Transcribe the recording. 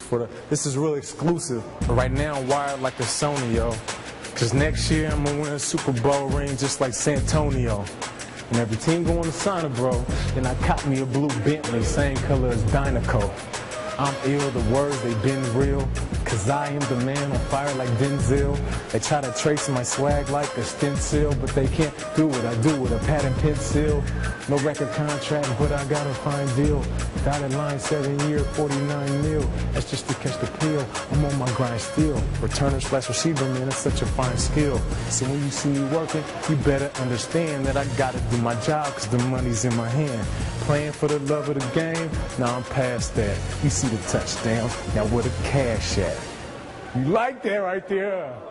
this is really exclusive. But right now I'm wired like a Sony, yo. Cause next year I'm gonna win a Super Bowl ring just like Santonio. And every team going to sign a bro, then I cop me a blue Bentley, same color as Dynaco. I'm ill, the words, they been real. Cause I am the man on fire like Denzel. They try to trace my swag like a stencil, but they can't do what I do with a pad and pencil. No record contract, but I got a fine deal. Dotted line, 7 year, 49 mil. That's just to catch the pill. I'm on my grind still. Returner / receiver, man, it's such a fine skill. So when you see me working, you better understand that I gotta do my job, cause the money's in my hand. Playing for the love of the game, now I'm past that. You see the touchdown, now where the cash at? You like that right there?